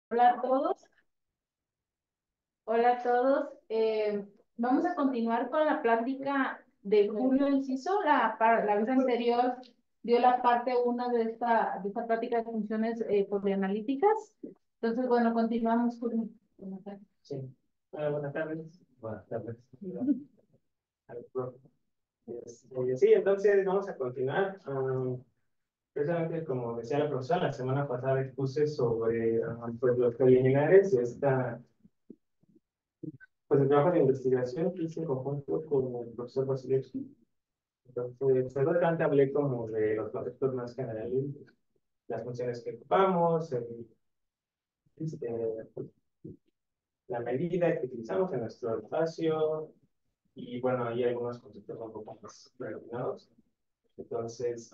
Hola a todos. Hola a todos. Vamos a continuar con la plática de Julio Enciso. La vez anterior dio la parte 1 de esta plática de funciones polianalíticas. Entonces, bueno, continuamos, Julio. Buenas tardes. Sí. Buenas tardes. Buenas tardes. Al profe. Sí, entonces vamos a continuar. Precisamente como decía la profesora, la semana pasada expuse sobre pues, los preliminares de pues, el trabajo de investigación que hice en conjunto con el profesor Vasilevsky. Entonces, básicamente hablé como de los conceptos más generales, las funciones que ocupamos, este, la medida que utilizamos en nuestro espacio, y bueno, hay algunos conceptos un poco más relacionados. Entonces,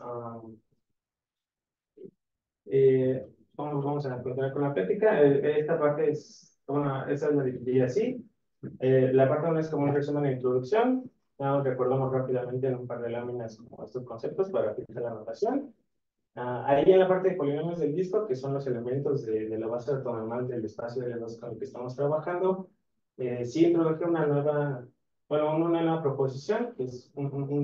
vamos a continuar con la plática. Esta parte es, bueno, esa es la dividida así. La parte 1 es como un resumen de introducción. Nos recordamos rápidamente en un par de láminas como estos conceptos para fijar la anotación. Ahí en la parte de polinomios del disco, que son los elementos de la base ortonormal del espacio de L2 con el que estamos trabajando, sí introduje una nueva, bueno, una nueva proposición, que es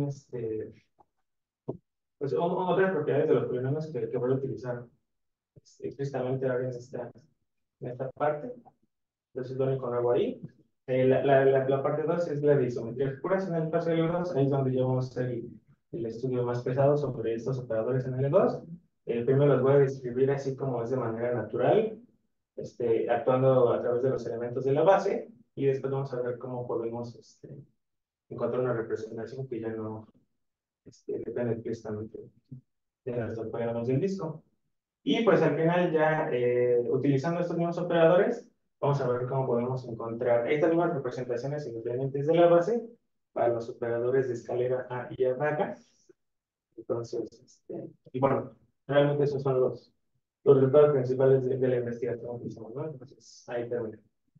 pues, otras propiedades de los polinomios que voy a utilizar explícitamente ahora en esta parte. Entonces lo único nuevo ahí. La parte 2 es la de isometrías puras en el espacio de L2. Ahí es donde ya vamos a hacer el estudio más pesado sobre estos operadores en L2. Primero los voy a describir así como es de manera natural, actuando a través de los elementos de la base. Y después vamos a ver cómo podemos encontrar una representación que ya no depende explícitamente de las operadoras del disco. Y pues al final ya utilizando estos mismos operadores, vamos a ver cómo podemos encontrar estas mismas representaciones independientes de la base para los operadores de escalera A y A baja. Entonces, y bueno, realmente esos son los resultados principales de la investigación que hicimos, ¿no? Entonces, ahí termina.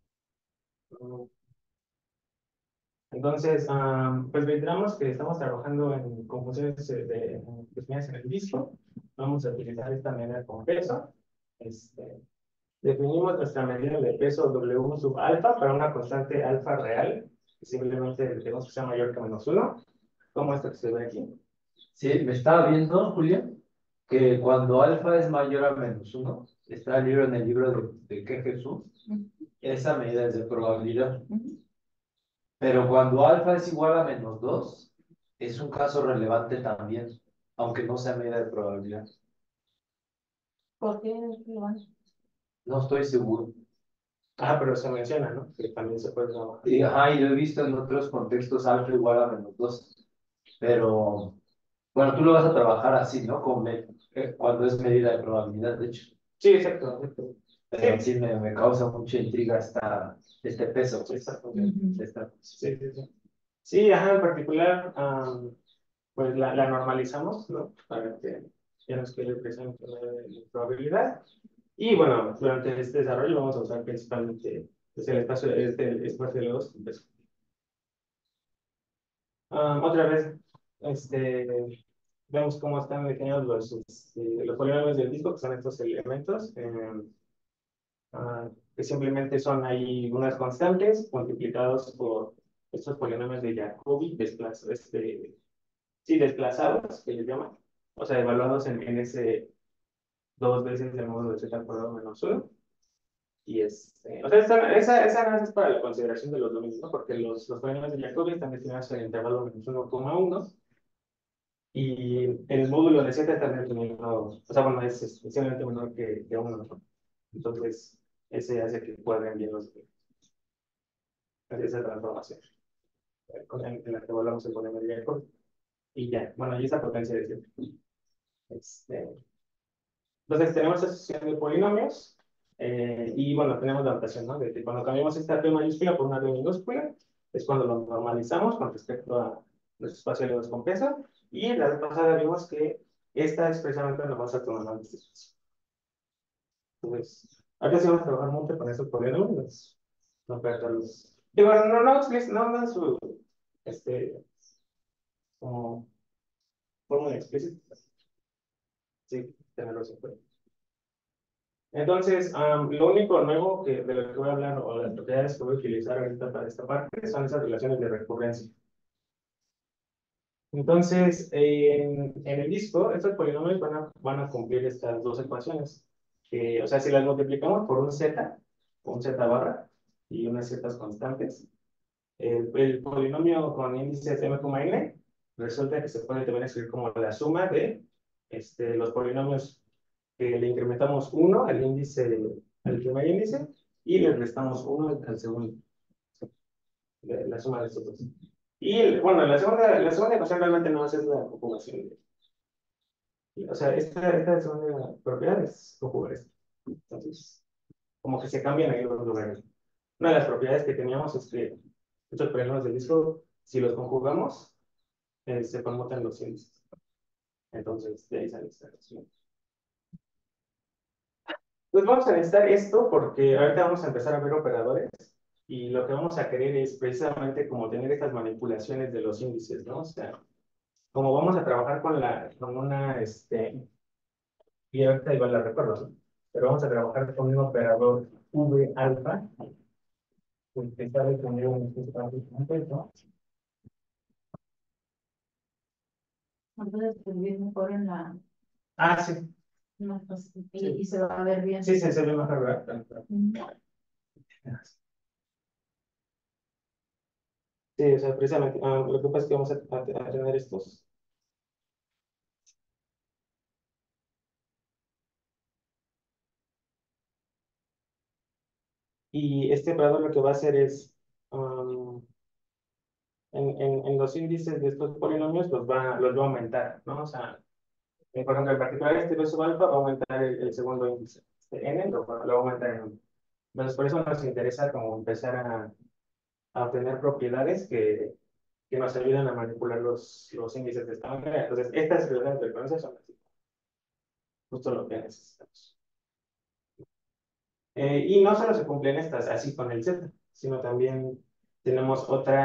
Entonces, pues reiteramos que estamos trabajando en conjunciones definidas en el disco. Vamos a utilizar esta medida con peso. Definimos nuestra medida de peso W sub alfa para una constante alfa real, que simplemente tenemos que sea mayor que -1, como esto que se ve aquí. Sí, me estaba viendo, Julio, que cuando alfa es mayor a -1, está el libro en el libro de que Jesús, esa medida es de probabilidad. Pero cuando alfa es igual a -2, es un caso relevante también, aunque no sea medida de probabilidad. ¿Por qué lo van? No estoy seguro. Pero se menciona, ¿no? Que también se puede trabajar. Ajá, y lo he visto en otros contextos alfa igual a -2. Pero, bueno, tú lo vas a trabajar así, ¿no? Cuando es medida de probabilidad, de hecho. Sí, exacto. Exacto. Pero Sí, sí me causa mucha intriga este peso. esta función. Ujú. Sí, sí, sí. Sí, ajá, en particular, pues la normalizamos, ¿no? Para que ya nos quede presente la probabilidad. Y bueno, durante este desarrollo vamos a usar principalmente pues, el espacio de los pues, otra vez, vemos cómo están definidos los polinomios del disco, que son estos elementos, que simplemente son ahí unas constantes multiplicados por estos polinomios de Jacobi sí, desplazados, que ellos llaman, o sea, evaluados en ese dos veces el módulo de z al cuadrado menos 1. Y o sea, esa nada más es para la consideración de los dominios, ¿no? Porque los polinomios de Jacobi están destinados al intervalo menos 1,1. Y el módulo de Z está definido, o sea, bueno, es especialmente menor que 1, ¿no? Entonces, ese hace que cuadren bien esa transformación en la que volvamos el polinomio de Jacobi. Y ya, bueno, y esa potencia de Z. Este, entonces, tenemos esa sesión de polinomios. Y bueno, tenemos la notación, ¿no? De que cuando cambiamos esta P mayúscula por una P minúscula, es cuando lo normalizamos con respecto a nuestro espacio de los con peso. Y la vez pasada vimos que esta es precisamente la más autonomía de este espacio. Entonces, ahora sí vamos a trabajar mucho con estos polinomios. No perderlos. Y bueno, no su, como fórmula explícita. Sí, tenerlos en cuenta. Entonces, lo único nuevo de lo que voy a hablar o las propiedades que voy a utilizar ahorita para esta parte son esas relaciones de recurrencia. Entonces, en el disco, estos polinomios van a cumplir estas dos ecuaciones. O sea, si las multiplicamos por un z barra y unas zetas constantes, el polinomio con índices m, n, resulta que se puede también escribir como la suma de los polinomios que le incrementamos 1 al índice, al primer índice, y le restamos 1 al segundo. La suma de estos dos. Y bueno, la segunda ecuación realmente no va a ser la conjugación. O sea, esta segunda propiedad es conjugar esto. Entonces, como que se cambian ahí los lugares. Una de las propiedades que teníamos es que estos polinomios del disco, si los conjugamos, se conmutan los índices. Entonces, de ahí sale esta relación. Pues vamos a necesitar esto porque ahorita vamos a empezar a ver operadores y lo que vamos a querer es precisamente como tener estas manipulaciones de los índices, ¿no? O sea, como vamos a trabajar con una, y ahorita igual la recuerdo, ¿no? Pero vamos a trabajar con un operador V alfa, que está definido en este espacio completo, ¿no? Entonces, escribir mejor en la... Ah, sí. No, pues, y se va a ver bien. Sí, se ve mejor, ¿verdad? Sí, o sea, precisamente, lo que pasa es que vamos a tener estos. Y este operador lo que va a hacer es, en los índices de estos polinomios los va a aumentar, ¿no? O sea, por ejemplo, en particular este beso alfa va a aumentar el segundo índice. N lo va a aumentar en 1. Entonces, por eso nos interesa como empezar a obtener propiedades que nos ayuden a manipular los índices de esta manera. Entonces, estas relaciones de frecuencia son así, justo lo que necesitamos. Y no solo se cumplen estas así con el Z, sino también tenemos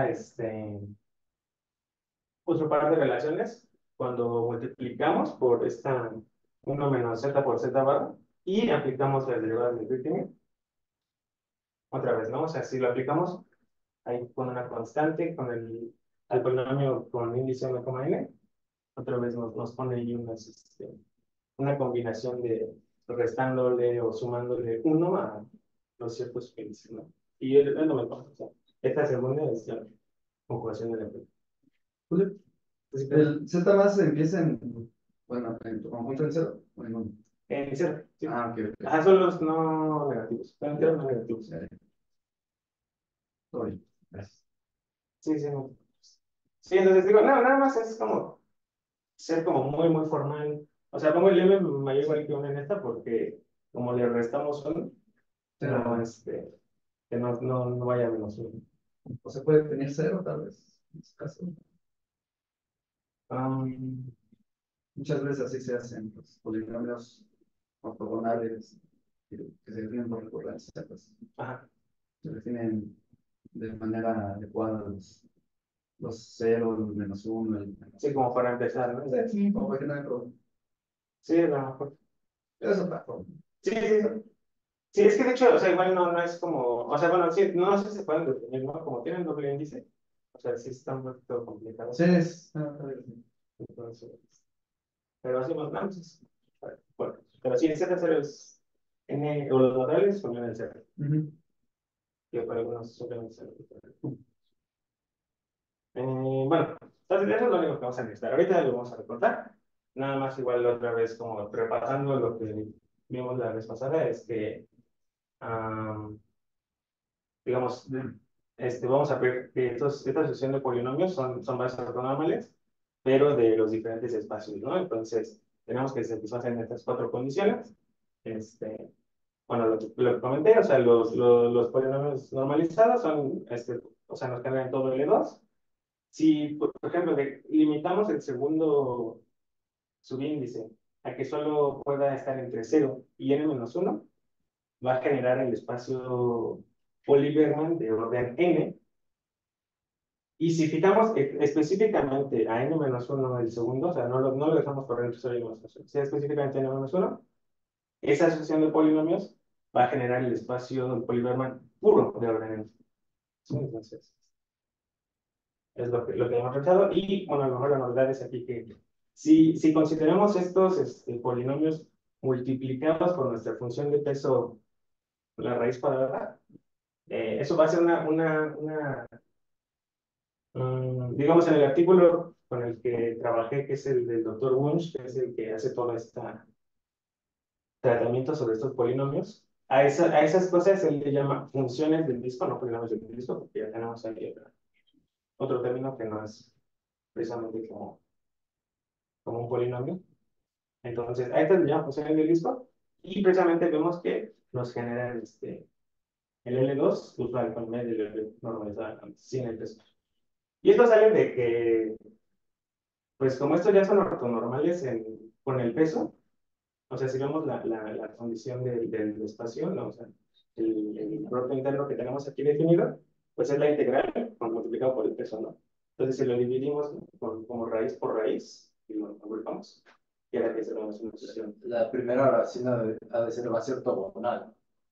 otro par de relaciones cuando multiplicamos por esta 1 menos z por z barra y aplicamos las derivadas del Riemann otra vez, ¿no? O sea, si lo aplicamos ahí con una constante, al polinomio con índice m, n, otra vez nos pone ahí una combinación de restándole o sumándole 1 a los ciertos índices, ¿no? Y es lo mismo. O sea, esta segunda es la conjugación de la primera. Julio, el Z más empieza bueno, en tu conjunto en cero o en uno. En cero, sí. Ah, ok, ok. Ajá, son los no negativos. Son enteros no negativos. Ya, ya. Todo bien, gracias. Sí, sí. No. Sí, entonces digo, no, nada más es como ser como muy, muy formal. O sea, pongo el m mayor o igual que 1 en esta porque como le restamos 1, no, que no vaya a menos 1. O se puede tener cero, tal vez, en este caso. Muchas veces así se hacen los polinomios ortogonales que se definen por recurrencia, pues Ajá. se definen de manera adecuada los ceros, los menos uno, Sí, como para empezar, ¿no? sí, como para que no haya problema. Sí, a lo mejor. Eso está forma. Sí, sí, sí. Sí, es que de hecho, o sea, igual no es como, o sea, bueno, sí, no sé si se pueden definir, ¿no? Como tienen doble índice, o sea, sí está un poquito complicado. Sí, es. Entonces, pero así más grandes. Bueno, pero sí, el Z0 es N, o los nodales son en el Z, que para algunos suelen ser. Bueno, entonces eso es lo único que vamos a necesitar. Ahorita lo vamos a recortar. Nada más igual otra vez como repasando lo que vimos la vez pasada, es que digamos, vamos a ver que esta sucesión de polinomios son bases ortonormales, pero de los diferentes espacios, ¿no? Entonces, tenemos que satisfacer estas 4 condiciones. Bueno, lo que comenté, o sea, los polinomios normalizados son, o sea, nos cargan todo L2. Si, por ejemplo, limitamos el segundo subíndice a que solo pueda estar entre 0 y n-1, va a generar el espacio Poli-Berman de orden n. Y si fijamos específicamente a n-1 el segundo, o sea, no lo dejamos por dentro solo n-1, si específicamente n-1, esa asociación de polinomios va a generar el espacio del Poliberman puro de orden n. ¿Sí? Entonces, es lo que hemos tratado. Y bueno, a lo mejor la novedad es aquí que si consideramos estos polinomios multiplicados por nuestra función de peso, la raíz cuadrada, eso va a ser digamos, en el artículo con el que trabajé, que es el del doctor Wunsch, que es el que hace todo este tratamiento sobre estos polinomios, a esas cosas él le llama funciones del disco, no polinomios del disco, porque ya tenemos ahí otro término que no es precisamente como un polinomio. Entonces, a estas le llaman funciones del disco, y precisamente vemos que nos generan el L2, usual con medio y el L normalizado sin el peso. Y esto sale de que, pues como estos ya son ortonormales con el peso, o sea, si vemos la condición del espacio, ¿no? O sea, el producto interno que tenemos aquí definido, pues es la integral multiplicado por el peso, ¿no? Entonces, si lo dividimos como raíz por raíz, y lo agrupamos, queda que será una solución. La primera oración ha de ser, va a ser ortogonal.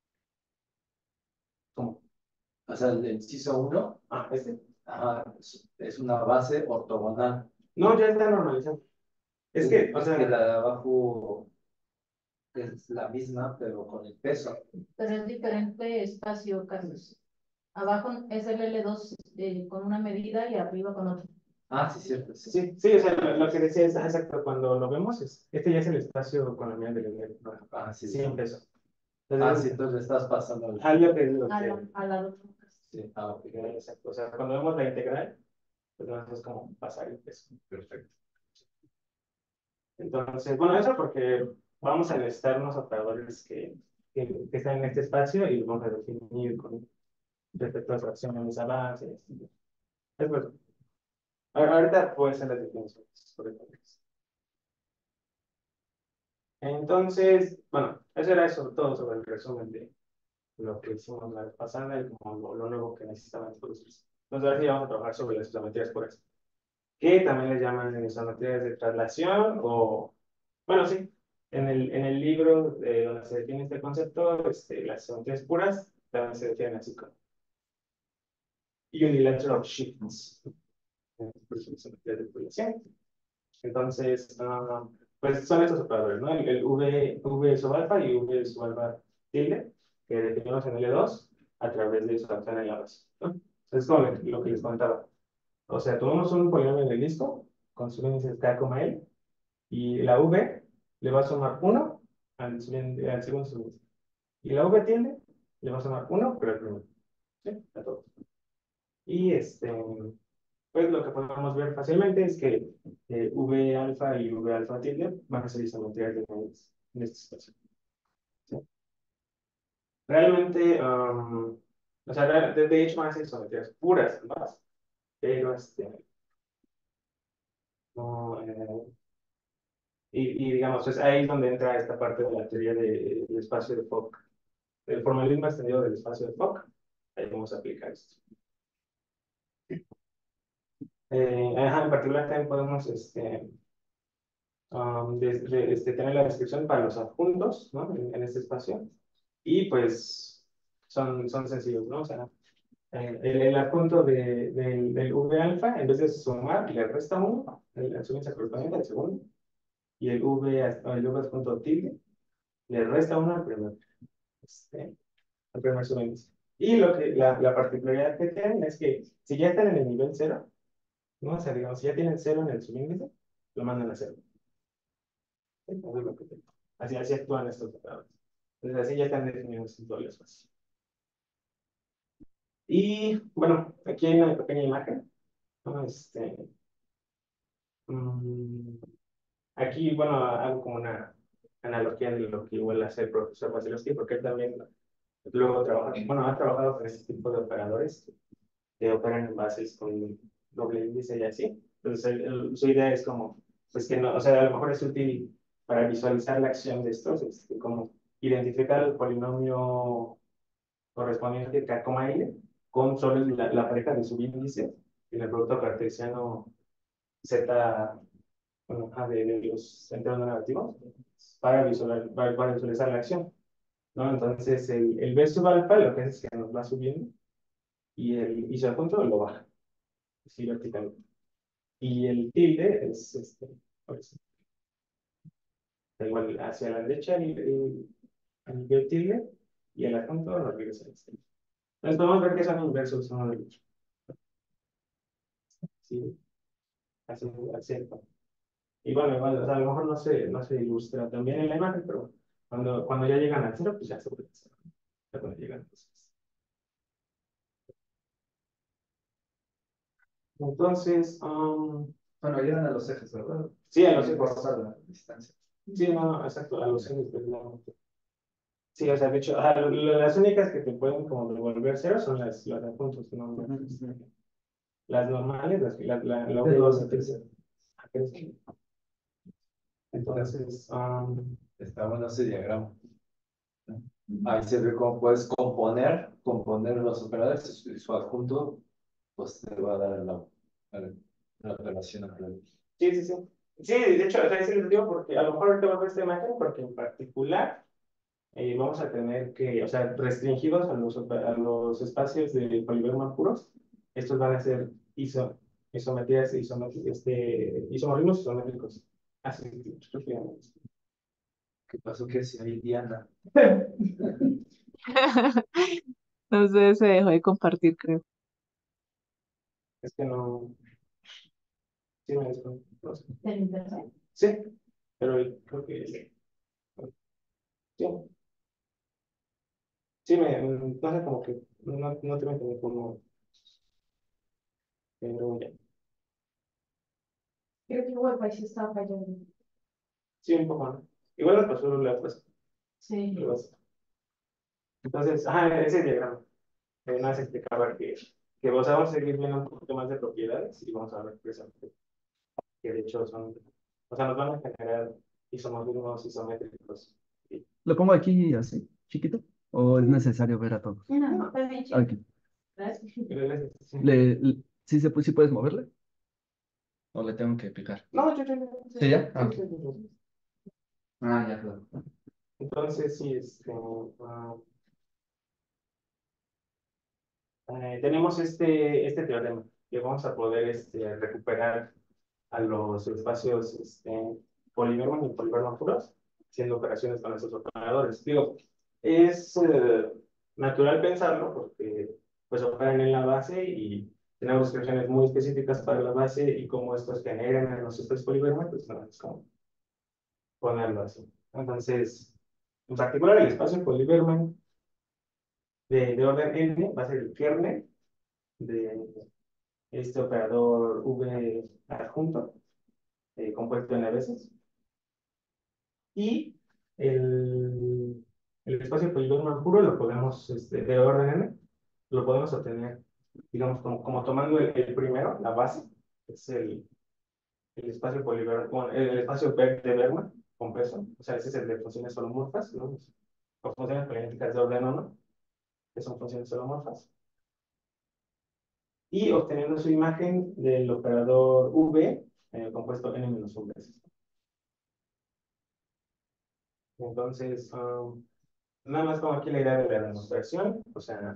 ¿Cómo? O sea, el inciso 1, Ah, ajá, es una base ortogonal. No, ya está normalizado. Es que, o Es sea, que la de abajo es la misma, pero con el peso. Pero es diferente espacio, Carlos. Abajo es el L2 con una medida y arriba con otra. Ah, sí, cierto. Sí. sí, o sea, lo que decía es exacto, cuando lo vemos, este ya es el espacio con la medida del nivel, ¿no? Ah, sí. Sí, en peso. Ah, Entonces, sí, entonces le estás pasando el... algo que es lo A que... la otra. Sí, ok. Exacto. O sea, cuando vemos la integral, pues no es como pasar el peso. Perfecto. Entonces, bueno, eso porque vamos a necesitar unos operadores que están en este espacio y los vamos a definir con respecto a las acciones avances. Es bueno. Ahorita pueden ser las definiciones, por ejemplo. Entonces, bueno, eso era sobre todo sobre el resumen de lo que hicimos la vez pasada y como lo nuevo que necesitaban producir. Entonces, ahora sí vamos a trabajar sobre las isometrías puras, que también les llaman isometrías de traslación o, bueno, sí, en el libro donde se define este concepto, las isometrías puras también se definen así como unilateral shifts, pues, isometrías de traslación. Entonces, pues son estos operadores, ¿no? El V sub alfa y V sub alfa tilde, que definimos en L2 a través de su acción en la base, ¿no? Es como lo que les comentaba. O sea, tomamos un polinomio en el disco con su índice K, L, y la V le va a sumar 1 al segundo subíndice. Y la V tilde le va a sumar 1, pero al primero. ¿Sí? A todos. Y pues lo que podemos ver fácilmente es que V alfa y V alfa tilde van a ser isometrías de en este espacio. ¿Sí? Realmente, o sea, de hecho van a ser isometrías puras, ¿no? Pero no, y digamos, es ahí donde entra esta parte de la teoría del espacio de Fock, el formalismo extendido del espacio de Fock. Ahí vamos a aplicar esto. En particular también podemos tener la descripción para los adjuntos, ¿no? En este espacio. Y pues son sencillos, ¿no? O sea, el adjunto del V alfa, en vez de sumar, le resta 1, el subíndice correspondiente al segundo. Y el V adjunto tilde, le resta 1 al primer subíndice. Y la particularidad que tienen es que si ya están en el nivel 0, ¿no? O sea, digamos, si ya tienen 0 en el subíndice, lo mandan a 0. Así actúan estos operadores. Entonces, así ya están definidos en todos los espacios. Y bueno, aquí hay una pequeña imagen, ¿no? Mm, aquí, bueno, hago como una analogía de lo que igual hace el profesor Wasilewski, porque él también luego trabaja, bueno, ha trabajado con este tipo de operadores que operan en bases con doble índice y así. Entonces, su idea es como, pues que no, o sea, a lo mejor es útil para visualizar la acción de estos, como identificar el polinomio correspondiente K, L con solo la pareja de subíndices en el producto cartesiano Z, bueno, de los enteros no negativos, para visualizar la acción, ¿no? Entonces, el B sub alfa lo que hace es que nos va subiendo y el ISO adjunto lo baja, así verticalmente. Y el tilde es pues, da igual hacia la derecha el B tilde y el adjunto lo regresa al extremo. Entonces, podemos ver que son inversos uno del otro. Sí, así. Y bueno, igual, o sea, a lo mejor no se ilustra también en la imagen, pero cuando ya llegan al cero, pues ya se puede hacer. Ya cuando llegan, entonces, Bueno, llegan a los ejes, ¿verdad? sí, a los No ejes. importa la distancia. Sí, no, exacto, a los ejes, precisamente. Sí, o sea, de hecho, las únicas que te pueden como devolver cero son las de puntos, ¿no? Las normales, la De dos a 1, tres. 3. Entonces, Está bueno ese diagrama. Ahí se ve cómo puedes componer los operadores y su adjunto, pues te va a dar la operación a través. sí. Sí, de hecho, o sea, sí les digo porque a lo mejor ahorita voy a ver esta imagen porque en particular vamos a tener que, o sea, restringidos a los espacios de poliberma puros, estos van a ser isometrías, isomorfismos isométricos. Así, rápidamente. ¿Qué pasó? Que si hay Diana. No sé, se dejó de compartir, creo. Es que no, sí me desconecto, no sé. ¿Del internet? Sí, pero creo que sí. Sí, no sé, como que no te meto como, pero ya. Creo que el Wi-Fi sí está fallando. Sí, un poco, ¿no? Igual nos pasó la pues. Sí. Entonces, ese diagrama. Nos explicaba que vamos a seguir viendo un poquito más de propiedades y vamos a ver precisamente que de hecho son, o sea, nos van a generar isomorfismos isométricos. ¿Lo pongo aquí así, chiquito? ¿O es necesario ver a todos? No, está bien chido. Ok. Gracias. Sí. ¿Sí puedes moverle? ¿O le tengo que picar? No, yo. ¿Sí, ya? Sí, Ah, sí, sí. ya, claro. Entonces, sí, tenemos este teorema que vamos a poder recuperar a los espacios poliberma y poliberma puros, haciendo operaciones con esos operadores. Digo, es natural pensarlo porque pues operan en la base y tenemos descripciones muy específicas para la base y cómo estos generan en los espacios poliberma, pues no es como ponerlo así. Entonces, en particular el espacio poliberma de orden n va a ser el kernel de este operador V adjunto, compuesto n veces. Y el espacio poligonal puro lo podemos, de orden n, lo podemos obtener, digamos, como tomando el primero, la base, que es el espacio poligonal, el espacio de Berman, compreso, o sea, ese es el de funciones holomorfas, ¿no? O funciones políticas de orden 1, que son funciones holomorfas. Y obteniendo su imagen del operador V, compuesto n-1 veces. Entonces, nada más como aquí la idea de la demostración, o sea,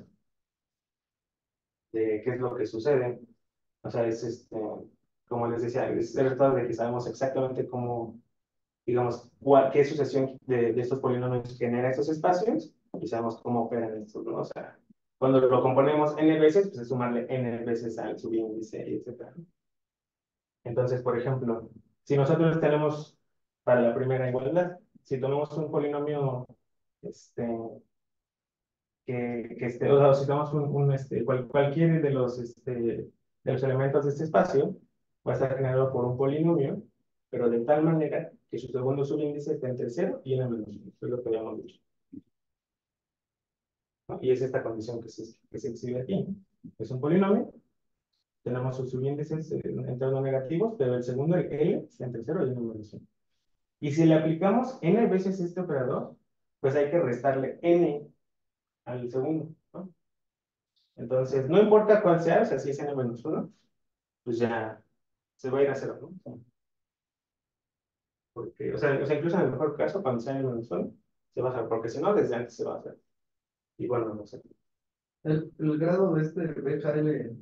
de qué es lo que sucede. O sea, como les decía, es el resultado de que sabemos exactamente cómo, digamos, qué sucesión de estos polinomios genera estos espacios y sabemos cómo operan estos, ¿no? O sea, cuando lo componemos n veces, pues es sumarle n veces al subíndice, etc. Entonces, por ejemplo, si nosotros tenemos para la primera igualdad, si tomamos un polinomio, o sea, si tomamos cualquiera de los elementos de este espacio, va a estar generado por un polinomio, pero de tal manera que su segundo subíndice está entre 0 y n-1, es lo que habíamos dicho, ¿no? Y es esta condición que se exhibe aquí. Es un polinomio, tenemos sus subíndices entrando negativos, pero el segundo, el L, está entre 0 y n-1. Y si le aplicamos n veces este operador, pues hay que restarle n al segundo, ¿no? Entonces, no importa cuál sea, o sea, si es n-1, pues ya se va a ir a 0, ¿no? porque, o sea, incluso en el mejor caso, cuando sea en Venezuela, se va a hacer, porque si no, desde antes se va a hacer. Y bueno, no sé. El grado de este BHL,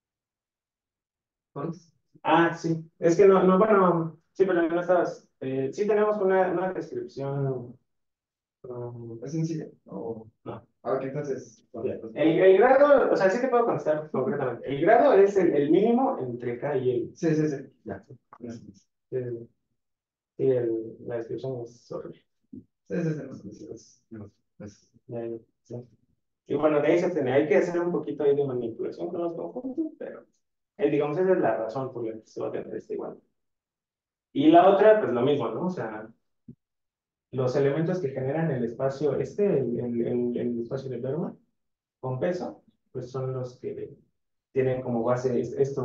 ¿cuál es? Ah, sí. Es que no, bueno, sí, pero no estabas. Sí tenemos una descripción. ¿Es sencilla? O... No. Ah, ok, entonces. Ya. El grado, o sea, sí te puedo contestar concretamente. El grado es el mínimo entre K y L. Sí, sí, sí. Ya. Sí, Sí, la descripción es horrible. sí, sí, no. Ya, ya, sí. Y bueno, de ahí hay que hacer un poquito ahí de manipulación con los conjuntos, pero digamos, esa es la razón por la que se va a tener este igual. Y la otra, pues lo mismo, ¿no? O sea, los elementos que generan el espacio, el espacio de Berman con peso, pues son los que tienen como base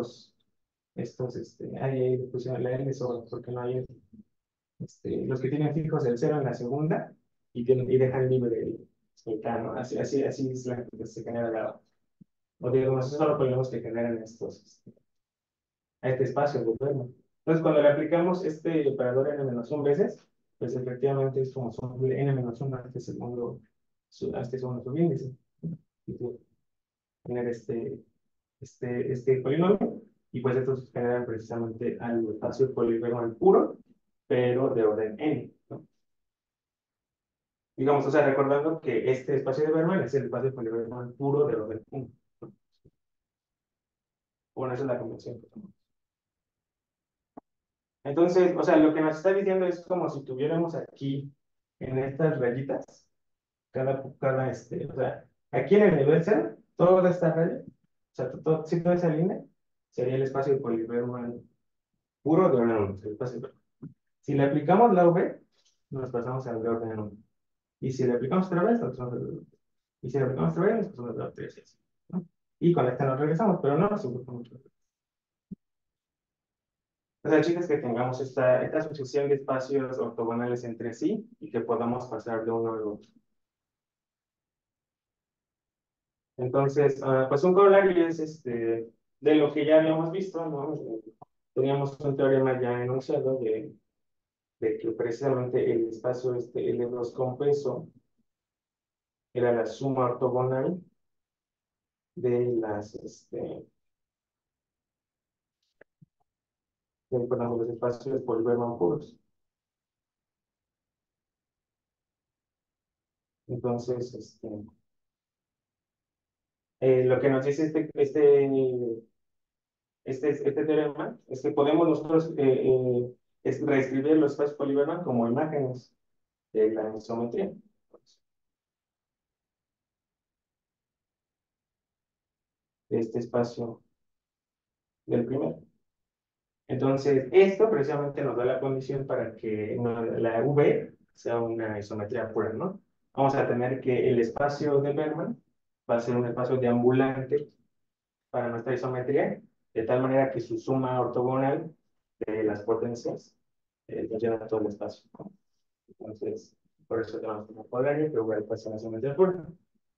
ahí le pusieron la L sobre, porque no hay, los que tienen fijos el cero en la segunda y dejan libre el K, ¿no? Así es la que se genera la, o digamos, esos son los polígonos que generan a este espacio de Berman. Entonces, cuando le aplicamos este operador n-1 veces, pues efectivamente es como son n-1 a este segundo subíndice. Y tú tener este polinomio, y pues estos generan precisamente al espacio polinomial puro, pero de orden n, ¿no? Digamos, o sea, recordando que este espacio de Berman es el espacio polinomial puro de orden 1. ¿No? Bueno, esa es la convención que tomamos. Entonces, o sea, lo que nos está diciendo es como si tuviéramos aquí en estas rayitas, o sea, aquí en el nivel 0, toda esta raya, o sea, si toda esa línea sería el espacio polinomial puro de orden 1, el espacio. Si le aplicamos la V, nos pasamos al de orden 1. Y si le aplicamos otra vez, nos pasamos al de orden 2. Y si le aplicamos otra vez, nos pasamos al de orden 3. ¿No? Y con esta nos regresamos, pero no nos importa mucho. O sea, el chiste es que tengamos esta sucesión de espacios ortogonales entre sí y que podamos pasar de uno al otro. Entonces, pues un corolario es de lo que ya habíamos visto, ¿no? Teníamos un teorema ya enunciado de que precisamente el espacio L2 con peso era la suma ortogonal de perdón, de los espacios por Berman puros. Entonces, lo que nos dice este teorema es que podemos nosotros reescribir los espacios poliberman como imágenes de la isometría. De este espacio del primero. Entonces, esto precisamente nos da la condición para que la V sea una isometría pura, ¿no? Vamos a tener que el espacio de Berman va a ser un espacio deambulante para nuestra isometría, de tal manera que su suma ortogonal de las potencias nos llena todo el espacio, ¿no? Entonces, por eso tenemos un cuadrado que V puede ser una isometría pura.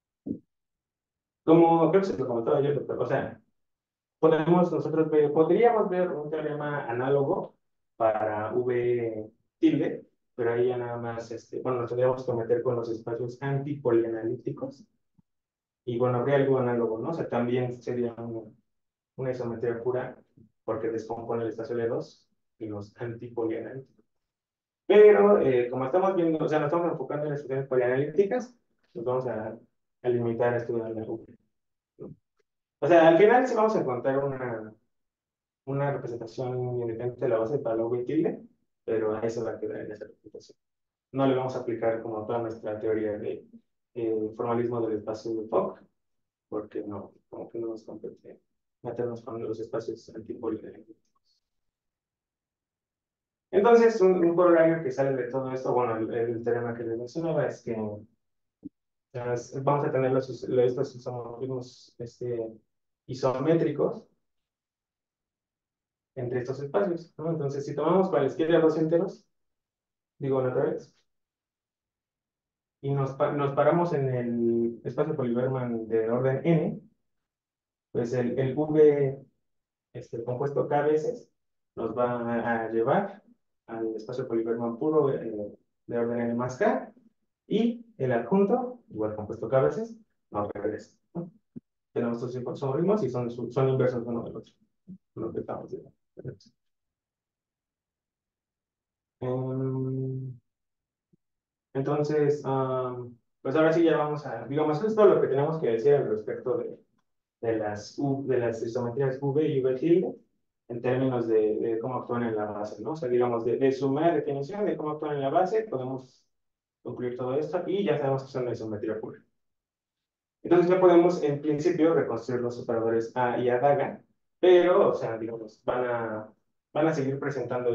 Como creo que se lo comentaba yo, doctor, o sea, podríamos ver un teorema análogo para V tilde, pero ahí ya nada más, bueno, nos tendríamos que meter con los espacios antipolianalíticos, y bueno, habría algo análogo, ¿no? O sea, también sería una isometría pura, porque descompone el espacio L2 y los antipolianalíticos. Pero, como estamos viendo, o sea, nos estamos enfocando en las estructuras polianalíticas, pues vamos a limitar a estudiar la V, ¿no? O sea, al final sí vamos a encontrar una representación independiente de la base para la V tilde, pero ahí se va a quedar en esa representación. No le vamos a aplicar como toda nuestra teoría de formalismo del espacio de Fock, porque no, como que no nos compete meternos con los espacios antipolidélicos. Entonces, un corolario que sale de todo esto, bueno, el teorema que les mencionaba es que vamos a tener estos isomorfismos isométricos entre estos espacios, ¿no? Entonces, si tomamos para la izquierda dos enteros, digo otra vez, y nos paramos en el espacio poliberman de orden n, pues el V, el compuesto K veces, nos va a llevar al espacio Poliberman puro de orden n más k, y el adjunto, igual compuesto k veces, nos regresa, ¿no? Tenemos estos isomorfismos y son inversos uno del otro, lo que estamos viendo. Entonces, pues ahora sí ya vamos a, digamos, esto es todo lo que tenemos que decir al respecto de las isometrías V y V tilde, en términos de cómo actúan en la base, ¿no? O sea, digamos, de su mera definición de cómo actúan en la base, podemos concluir todo esto y ya sabemos que son una isometría pura. Entonces ya podemos, en principio, reconstruir los operadores A y Adaga, pero, o sea, digamos, van a seguir presentando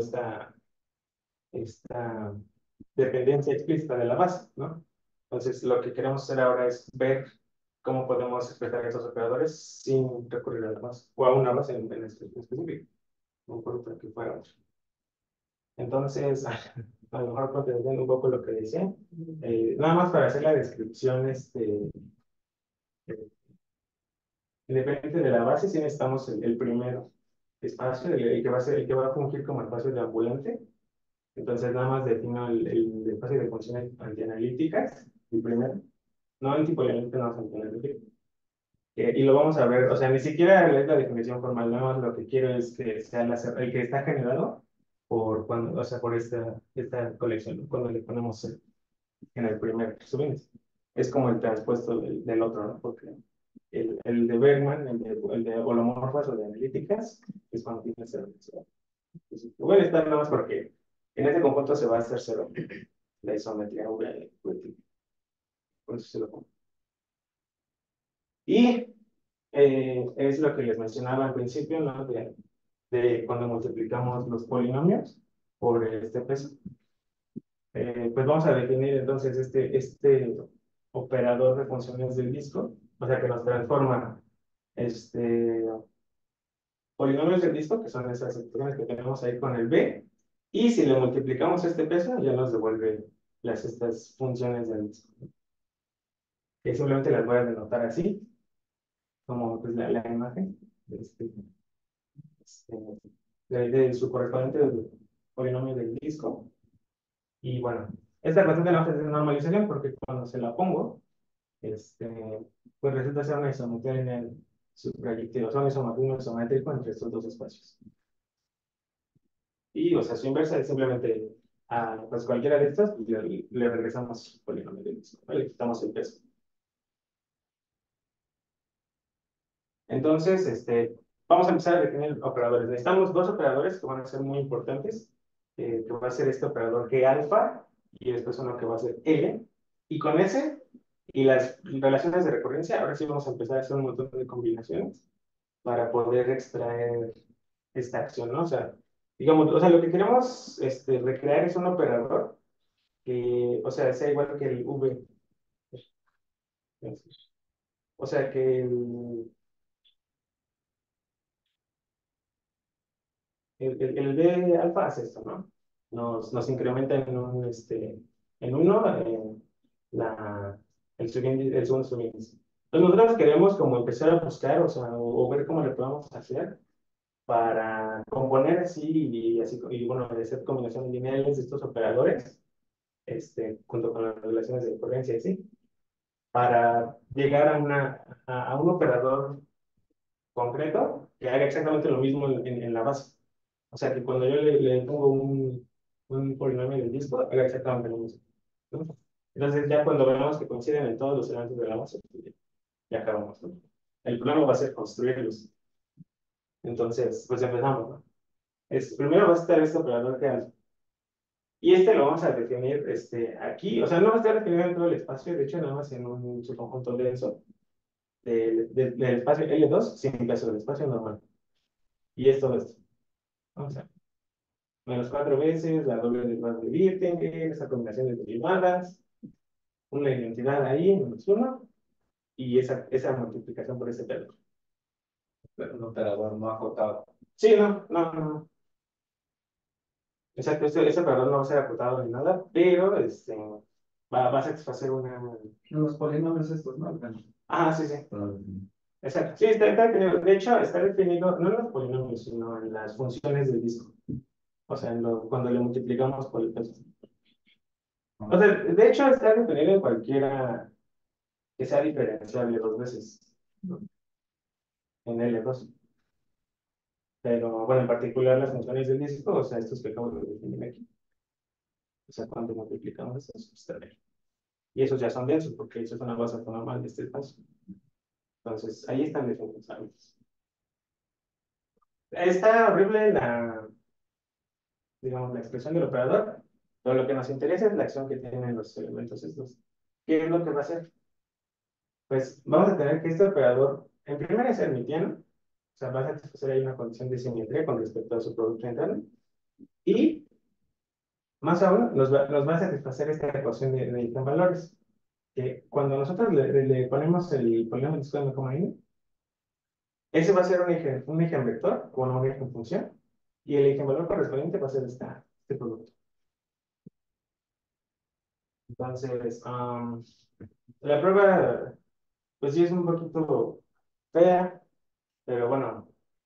esta dependencia explícita de la base, ¿no? Entonces, lo que queremos hacer ahora es ver cómo podemos expresar estos operadores sin recurrir a la base, o a una base en específico, no importa que fuera mucho. Entonces, a lo mejor complementando un poco lo que decía, nada más para hacer la descripción, independiente de la base, sí necesitamos el primer espacio, el que va a ser, el que va a fungir como espacio de ambulante. Entonces, nada más defino el espacio de funciones antianalíticas, el primero. No el tipo de elemento, no es antianalítico. Y lo vamos a ver, o sea, ni siquiera es la definición formal, nada más lo que quiero es que sea el que está generado por, cuando, o sea, por esta colección, ¿no? Cuando le ponemos en el primer subíndice. Es como el transpuesto del otro, ¿no? Porque el de Bergman, el de holomorfas o de analíticas, es cuando tiene cero. Entonces, voy a estar nada más porque en este conjunto se va a hacer cero la isometría V. Por eso se lo pongo. Y es lo que les mencionaba al principio, ¿no? De cuando multiplicamos los polinomios por este peso. Pues vamos a definir entonces este operador de funciones del disco, o sea que nos transforma polinomios del disco, que son esas expresiones que tenemos ahí con el B, y si le multiplicamos este peso, ya nos devuelve estas funciones del disco. Que simplemente las voy a denotar así, como pues, la imagen este, de su correspondiente polinomio del disco. Y bueno, esta cuestión de la de normalización, porque cuando se la pongo, pues resulta ser una isometría lineal subproyectiva, son isomorfismo isométrico entre estos dos espacios. Y, o sea, su inversa es simplemente a pues, cualquiera de estas, pues, le regresamos el polinomio del disco, ¿vale? Le quitamos el peso. Entonces, vamos a empezar a definir operadores. Necesitamos dos operadores que van a ser muy importantes, que va a ser este operador G alfa y después uno que va a ser L. Y con ese y las relaciones de recurrencia, ahora sí vamos a empezar a hacer un montón de combinaciones para poder extraer esta acción, ¿no? O sea, digamos, o sea, lo que queremos recrear es un operador que, o sea, sea igual que el V. O sea, que el B alfa hace esto, ¿no? Nos incrementa en uno el segundo subíndice. Entonces nosotros queremos como empezar a buscar, o sea, o ver cómo le podemos hacer para componer así y bueno, hacer combinaciones lineales de estos operadores, junto con las relaciones de recurrencia, ¿sí? Para llegar a un operador concreto que haga exactamente lo mismo en la base. O sea, que cuando yo le pongo un polinomio del disco, haga exactamente lo mismo, ¿no? Entonces, ya cuando veamos que coinciden en todos los elementos de la base, pues, ya acabamos, ¿no? El problema va a ser construirlos. Entonces, pues empezamos, ¿no? Primero va a estar este operador que hace. Y lo vamos a definir aquí, o sea, no va a estar definido en todo el espacio, de hecho, nada más en un subconjunto denso del espacio L2 sin peso del espacio normal. Y es todo esto. Vamos a menos 4 veces la doble derivada de Wirtinger, esa combinación de derivadas, una identidad ahí, menos 1, y esa multiplicación por ese término. Un operador no acotado. Sí, no. Exacto, ese operador no va a ser acotado ni nada, pero va a satisfacer una. Los polinomios estos, ¿no? Ah, sí. Exacto. Sí, está definido. De hecho, está definido no en los polinomios, sino en las funciones del disco. O sea, cuando le multiplicamos por el peso. O sea, de hecho, está definido en cualquiera que sea diferenciable dos veces, ¿no? En L2. Pero, bueno, en particular las funciones del disco, o sea, estos que acabo de definir aquí. O sea, cuando multiplicamos esos, pues, también. Y esos ya son densos, porque eso es una base normal de este espacio. Entonces, ahí están definidos antes. Está horrible digamos, la expresión del operador, pero lo que nos interesa es la acción que tienen los elementos estos. ¿Qué es lo que va a hacer? Pues vamos a tener que este operador, en primera es hermitiano, o sea, va a satisfacer ahí una condición de simetría con respecto a su producto interno, y más aún nos va a satisfacer esta ecuación de eigenvalores, que cuando nosotros le ponemos el polinomio de escuadra como ahí, ese va a ser un eigenvector con una eigenfunción, y el eigenvalor correspondiente va a ser este producto. Entonces, la prueba, pues sí es un poquito fea, pero bueno,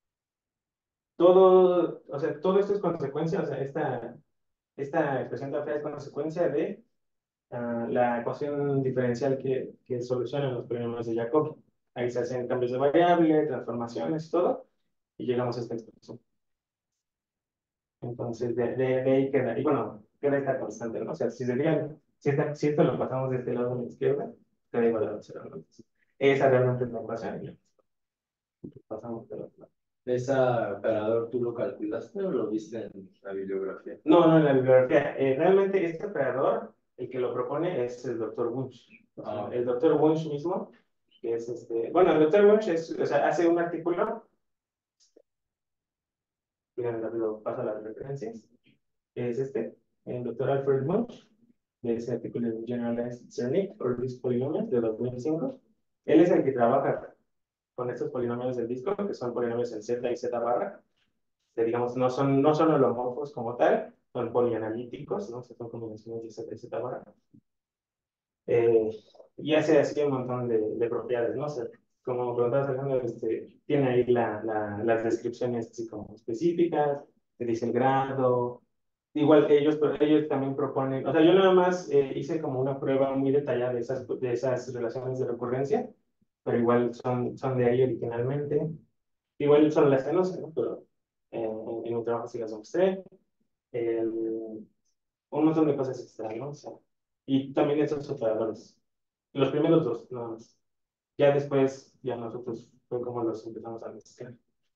o sea, todo esto es consecuencia, o sea, esta expresión tan fea es consecuencia de la ecuación diferencial que solucionan los polinomios de Jacobi. Ahí se hacen cambios de variable, transformaciones y todo, y llegamos a esta expresión. Entonces, de ahí queda, y bueno, queda esta constante, ¿no? O sea, si se fijan, si esto lo pasamos de este lado a la izquierda, queda igual a 0, ¿no? Entonces, esa realmente es la ecuación, y pasamos del otro lado. ¿Ese operador tú lo calculaste o lo viste en la bibliografía? No, no, en la bibliografía. Realmente este operador, el que lo propone es el doctor Wunsch. O sea, el doctor Wunsch mismo, que es bueno, el doctor Wunsch o sea, hace un artículo, miren, lo paso a las referencias, que es el doctor Alfred Wunsch, de ese artículo de Generalized Zernike or Disc Polynomials de 2005. Él es el que trabaja con estos polinomios del disco, que son polinomios en Z y Z barra, que digamos no son holomorfos como tal, son polianalíticos, ¿no? Son combinaciones de Z y Z barra. Y hace así un montón de propiedades, ¿no? O sea, como preguntabas, Alejandro, tiene ahí las descripciones así como específicas, te dice el grado. Igual ellos también proponen, o sea, yo nada más hice como una prueba muy detallada de esas relaciones de recurrencia, pero igual son de ahí originalmente. Igual son las que no sé, ¿no? Pero en mi trabajo sí las mostré. Un montón de cosas extra, ¿no? O sea, y también esos operadores. Los primeros dos, nada más. Ya después, ya nosotros fue como los empezamos a mezclar.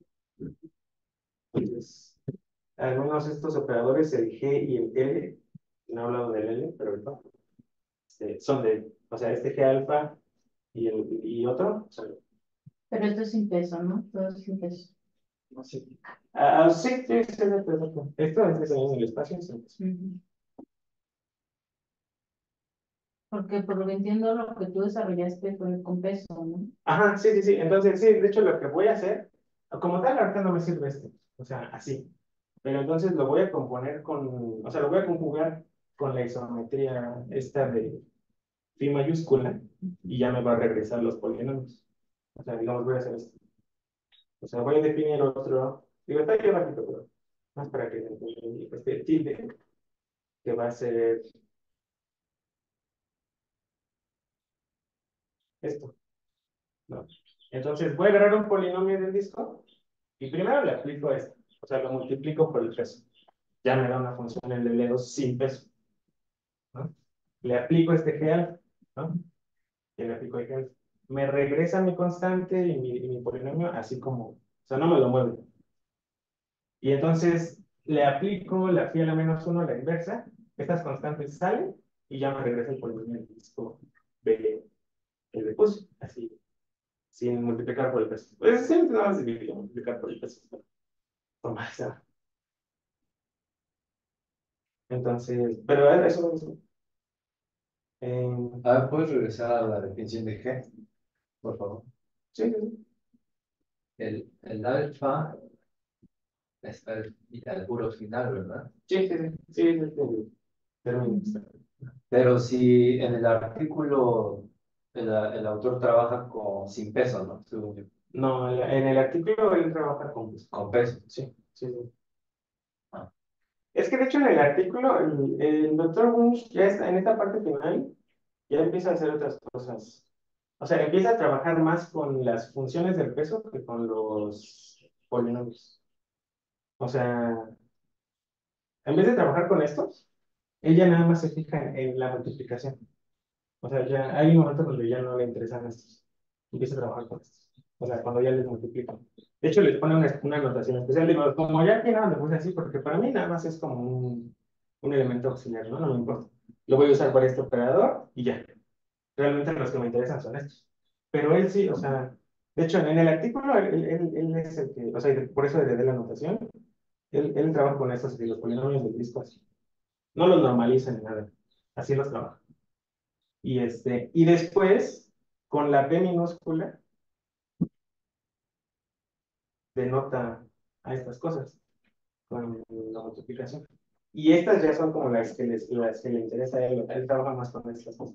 Entonces, algunos de estos operadores, el G y el L, no he hablado del L, pero no, son o sea, este G alfa y otro. O sea, Pero esto es sin peso, ¿no? Todo es sin peso. no sé. Sí, sí, sí, sí, perfecto. Esto es en el espacio. Sí. Ujú. Porque por lo que entiendo, lo que tú desarrollaste fue con peso, ¿no? Ajá, sí, sí, sí. Entonces, sí, de hecho, lo que voy a hacer, como tal, ahorita no me sirve o sea, así. Pero entonces lo voy a componer o sea, lo voy a conjugar con la isometría esta de phi mayúscula y ya me va a regresar los polinomios. O sea, digamos, voy a hacer esto. O sea, voy a definir otro, digo, está aquí rápido, pero más para que este tilde, que va a ser esto, ¿no? Entonces voy a agarrar un polinomio del disco y primero le aplico esto. O sea, lo multiplico por el peso. Ya me da una función en el L2 sin peso, ¿no? Le aplico este G alfa, ¿no? Y le aplico G alfa. Me regresa mi constante y mi polinomio así como, o sea, no me lo mueve. Y entonces le aplico la phi a la -1 a la inversa, estas constantes salen y ya me regresa el polinomio del disco B, el de puse, así, sin multiplicar por el peso. Pues siempre nada más dividir, multiplicar por el peso. Toma esa. Entonces, pero eso es. A ver, ¿puedes regresar a la definición de G, por favor? Sí, sí, sí. El alfa está al puro final, ¿verdad? Sí, sí, sí, sí, sí, sí, sí. Término externo. Pero si en el artículo el autor trabaja sin peso, ¿no? Según yo. No, en el artículo él trabaja con peso. Con peso. Sí, sí, sí. Ah. Es que de hecho en el artículo, el doctor Wunsch ya está en esta parte final, ya empieza a hacer otras cosas. O sea, empieza a trabajar más con las funciones del peso que con los polinomios. O sea, en vez de trabajar con estos, ella nada más se fija en la multiplicación. O sea, ya hay un momento donde ya no le interesan estos. Empieza a trabajar con estos. O sea, cuando ya les multiplican. De hecho, les pone una anotación especial. Digo, como ya aquí nada me puse así, porque para mí nada más es como un elemento auxiliar, ¿no? No me importa. Lo voy a usar para este operador y ya. Realmente los que me interesan son estos. Pero él sí, o sea, de hecho, en el artículo, él es el que, o sea, por eso le dé la anotación, él trabaja con estos y los polinomios del disco así. No los normaliza ni nada. Así los trabaja. Y después, con la P minúscula, denota a estas cosas, con la multiplicación. Y estas ya son como las que le interesa a él. Él trabaja más con estas cosas.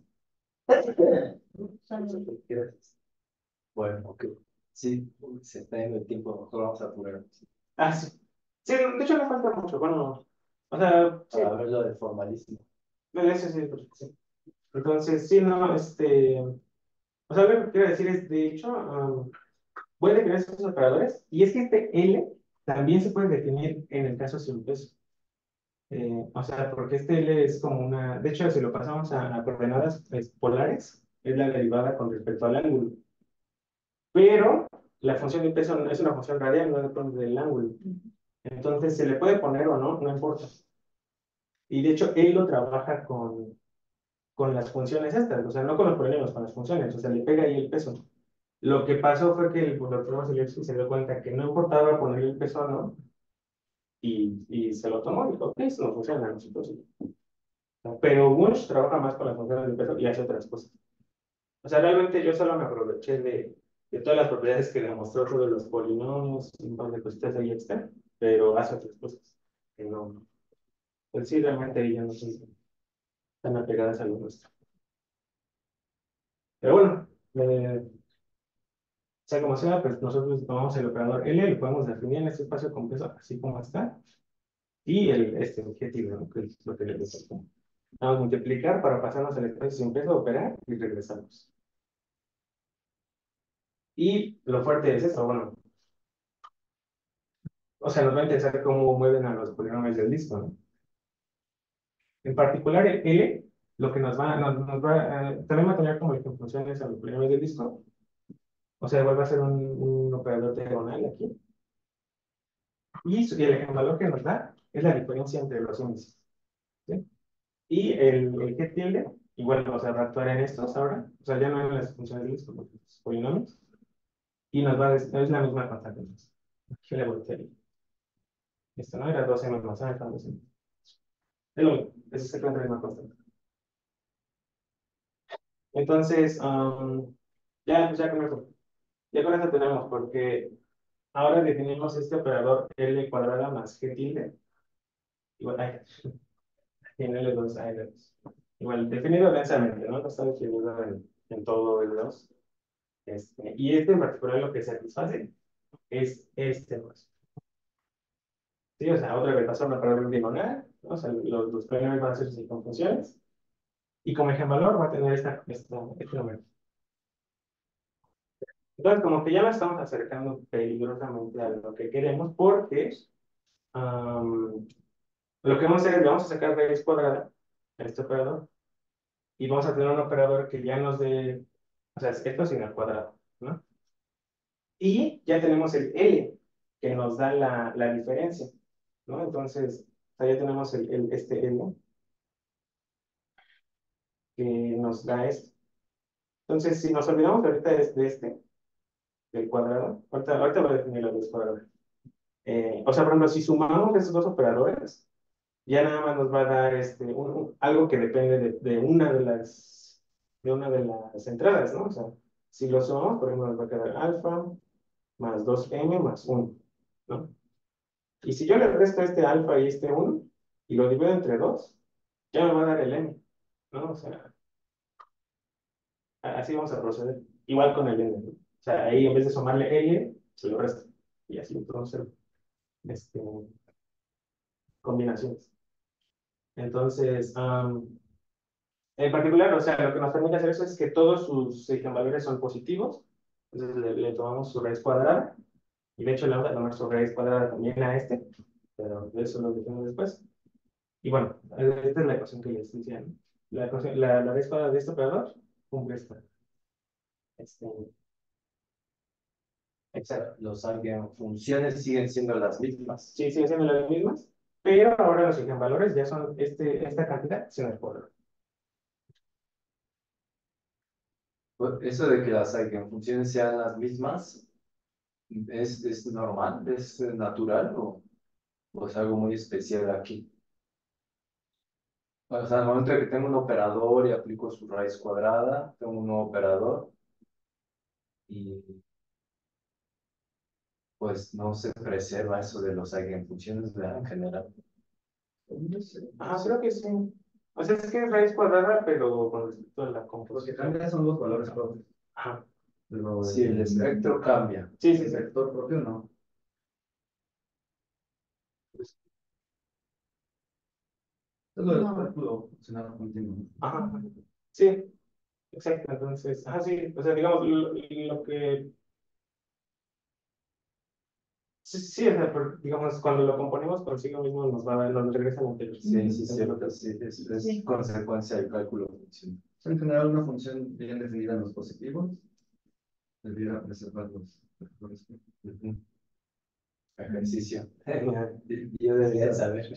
Bueno, ok. Sí, se está yendo el tiempo, mejor vamos a apurar Ah, sí. Sí, de hecho no falta mucho. Bueno, o sea, sí, para ver lo del formalismo. sí, sí, sí. Entonces, sí, no, o sea, lo que quiero decir es, de hecho, voy a definir estos operadores, y es que este L también se puede definir en el caso sin peso. O sea, porque este L es como una, de hecho, si lo pasamos a coordenadas polares, es la derivada con respecto al ángulo. Pero la función de peso no es una función radial, no depende del ángulo. Entonces, se le puede poner o no, no importa. Y de hecho, él lo trabaja con las funciones estas, o sea, no con los polinomios, con las funciones, o sea, le pega ahí el peso. Lo que pasó fue que el doctor Vasilevsky se dio cuenta que no importaba ponerle el peso, ¿no? Y se lo tomó y dijo, ok, eso no funciona, nosotros sí. Pero Wunsch trabaja más con las funciones del peso y hace otras cosas. O sea, realmente yo solo me aproveché de todas las propiedades que demostró sobre los polinomios, un par de cositas ahí extra, pero hace otras cosas que no. Pues sí, realmente ella no son tan apegadas a lo nuestro. Pero bueno, sea como sea, pues nosotros tomamos el operador L, lo podemos definir en este espacio complejo así como está, y este objetivo, ¿no? Que es lo que le gusta. Vamos a multiplicar para pasarnos al espacio sin peso, operar y regresamos. Y lo fuerte es esto, bueno, o sea, nos va a interesar cómo mueven a los polinomios del disco, ¿no? En particular, el L, lo que también va a tener como funciones a los polinomios del disco, o sea, vuelve a ser un operador diagonal aquí. Y el ejemplo que nos da es la diferencia entre los índices. ¿Sí? Y el G tilde, igual, o sea, va a actuar en estos ahora, o sea, ya no en las funciones de listos, porque los polinomios, y nos va a decir, es la misma constante. Entonces, ¿qué le volteé ahí? Esto no era 2m más alfa, 2m. Es lo mismo, es exactamente la misma constante. Entonces, pues ya con eso tenemos, porque ahora definimos este operador L cuadrada más G tilde, igual, tiene L2 a L2. Igual, definido densamente, ¿no? No está definido en todo L2. Y en particular lo que satisface es este, pues. Sí, o sea, otra vez pasó una palabra diagonal, ¿no? O sea, los polinomios van a ser sin conjunciones, y como ejemplo va a tener este número. Entonces, como que ya lo estamos acercando peligrosamente a lo que queremos, porque am, lo que vamos a hacer es, le vamos a sacar raíz cuadrada a este operador, y vamos a tener un operador que ya nos dé, o sea, esto sin el cuadrado, ¿no? Y ya tenemos el L, que nos da la diferencia, ¿no? Entonces, o sea, ya tenemos este L que nos da esto. Entonces, si nos olvidamos ahorita de este, del cuadrado, ahorita voy a definir la raíz cuadrada. O sea, por ejemplo, si sumamos esos dos operadores, ya nada más nos va a dar algo que depende de una de las entradas, ¿no? O sea, si lo sumamos, por ejemplo, nos va a quedar alfa más 2m más 1, ¿no? Y si yo le resto este alfa y este 1 y lo divido entre 2, ya me va a dar el m, ¿no? O sea, así vamos a proceder. Igual con el n, ¿no? O sea, ahí en vez de sumarle l, se lo resto. Y así, entonces, este, combinaciones. Entonces, en particular, o sea, lo que nos permite hacer eso es que todos sus eigenvalores son positivos. Entonces le tomamos su raíz cuadrada. Y de hecho le vamos a tomar su raíz cuadrada también a este. Pero de eso lo decimos después. Y bueno, esta es la ecuación que les decía, ¿no? La raíz cuadrada de este operador cumple esta. Este, exacto. Los funciones siguen siendo las mismas. Sí, siguen siendo las mismas. Pero ahora los eigenvalores ya son esta cantidad sin el cuadrado. Pues, eso de que las eigenfunciones sean las mismas, ¿es normal? ¿Es natural o es algo muy especial aquí? O sea, al momento de que tengo un operador y aplico su raíz cuadrada, tengo un nuevo operador y pues no se preserva eso de los eigenfunciones, ¿verdad? En general. No sé. Ah, creo que sí. O sea, es que es raíz cuadrada, pero con respecto a la Los que composición. cambian son los valores propios. Ajá. Pero Si el espectro cambia. Sí, sí, el sí. vector propio no. Es lo del No. cálculo funcional continuo. Ajá. Sí, exacto. Entonces, sí. O sea, digamos, lo que. Sí, sí, o sea, digamos, cuando lo componemos consigo mismo nos regresa al anterior. Sí, sí, cierto. Sí, es Sí. consecuencia del cálculo funcional. En general, una función bien definida en los positivos debiera preservar los vectores propios. Ujú. Ejercicio. Ajá. Yo debería saber.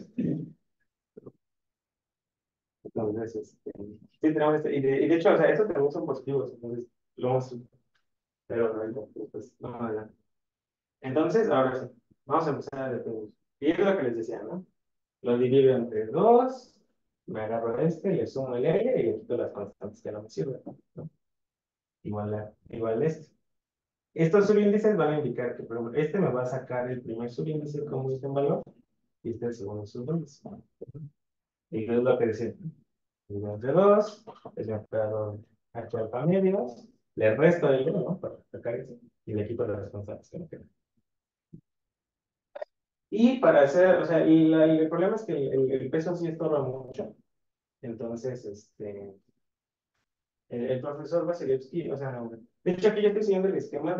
Entonces, sí, tenemos y de hecho, o sea, estos también son positivos. Entonces, lo vamos, pero pues, no, adelante. Entonces, ahora sí, vamos a empezar a definir. Y es lo que les decía, ¿no? Lo divido entre dos, me agarro le sumo el L y le quito las constantes que no me sirven, ¿no? Igual este. Estos subíndices van a indicar que, por ejemplo, este me va a sacar el primer subíndice como dice en valor y este el segundo subíndice. Y es lo que decía. Divido entre dos, es mi operador actual para medios, le resto el 1, ¿no? Para sacar eso y le quito las constantes que no quedan. Y para hacer, o sea, el problema es que el peso sí estorba mucho. Entonces, el profesor Vasilevsky, o sea, de hecho aquí yo estoy siguiendo el esquema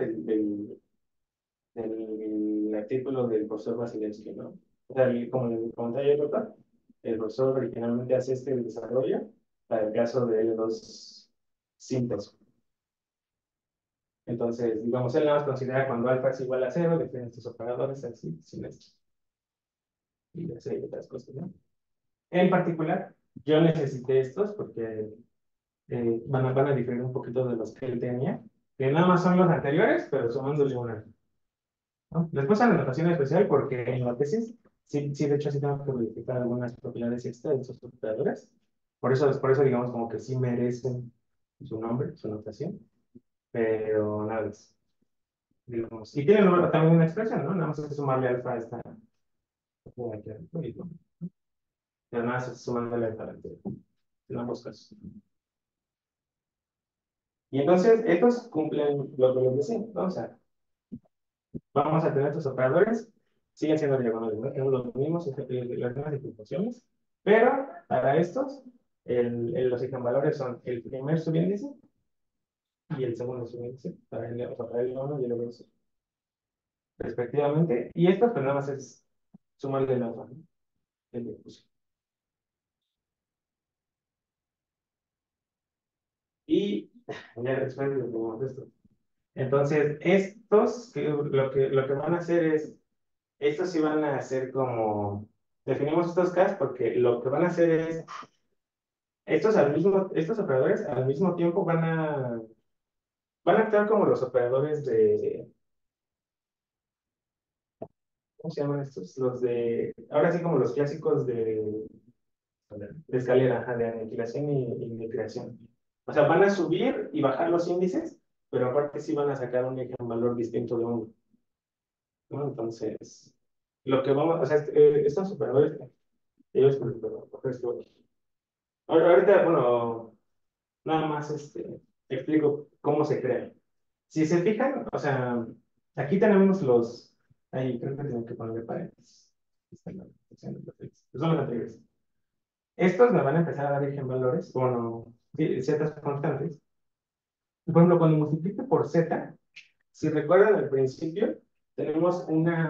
del artículo del profesor Vasilevsky, ¿no? O sea, como el comentario de Europa, el profesor originalmente hace este desarrollo para el caso de L2 síntesis. Entonces, digamos, él nada más considera cuando alfa es igual a 0, define estos operadores así, sin esto. Y así hay otras cosas, ¿no? En particular, yo necesité estos porque van a diferir un poquito de los que él tenía, que nada más son los anteriores, pero sumándole una, ¿no? Les puse la anotación especial porque en la tesis, sí, de hecho, sí tengo que verificar algunas propiedades extra de esos operadores. Por eso digamos, como que sí merecen su nombre, su notación, pero nada más. Digamos, y tienen también una expresión, ¿no? Nada más es sumarle alfa a esta. Pero nada más es sumándole alfa a la anterior, en ambos casos. Y entonces, estos cumplen lo que les decía, ¿no? O sea, vamos a tener estos operadores, siguen siendo diagonales, ¿no? Tenemos los mismos, las mismas ejecuciones, pero para estos, los eigenvalores son el primer subíndice y el segundo subíndice, o sea, para el 1 y el 2, respectivamente, y estos, pues nada más es sumarle el alfa, ¿no? El de ejecución. Y ya después de esto. Entonces, estos, lo que van a hacer es, estos sí van a hacer como, definimos estos Ks porque lo que van a hacer es, estos operadores al mismo tiempo van a actuar como los operadores ¿cómo se llaman estos? Ahora sí como los clásicos de escalera, ajá, de aniquilación y de creación. O sea, van a subir y bajar los índices, pero aparte sí van a sacar un valor distinto de uno, ¿no? Entonces, lo que vamos, o sea, estos operadores, ellos, ahorita, bueno, nada más explico cómo se crean. Si se fijan, o sea, aquí tenemos ahí creo que tengo que ponerle paréntesis. Esta es la representación de los X. Son los anteriores. Estos me van a empezar a dar eigenvalores, bueno, sí, ciertas constantes. Por ejemplo, cuando multiplique por z, si recuerdan al principio, tenemos